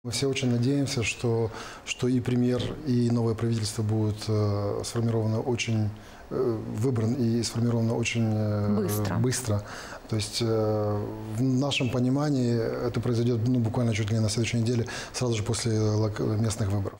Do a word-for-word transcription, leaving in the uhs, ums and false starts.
Мы все очень надеемся, что, что и премьер, и новое правительство будут э, сформированы очень, э, выбран и сформировано очень э, Быстро. быстро. То есть э, в нашем понимании это произойдет ну, буквально чуть ли не на следующей неделе, сразу же после местных выборов.